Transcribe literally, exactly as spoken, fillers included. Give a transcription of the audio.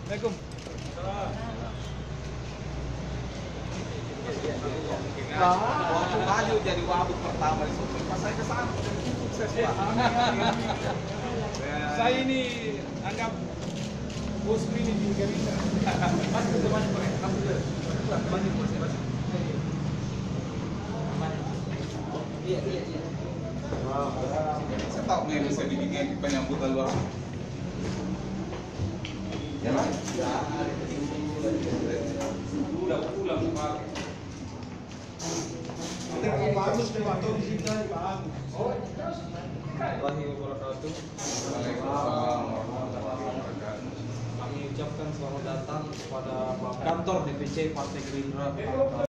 Assalamualaikum. Waktu maju jadi wabuk pertama di Sulsel, pas saya kesana jadi sukses Pak. Saya ini anggap bos ini di Gerindra. Masih bisa masuk Pak, masuk ke masih masih masih. Iya iya iya. Saya tahu nggak bisa dibikin penyambutan luar. Ya lah. Udah pulang Pak. Bagus di waktu di sini bagus. Oh, Warahmatullahi wabarakatuh. Waalaikumsalam warahmatullahi wabarakatuh. Kami ucapkan selamat datang kepada kantor D P C Partai Gerindra.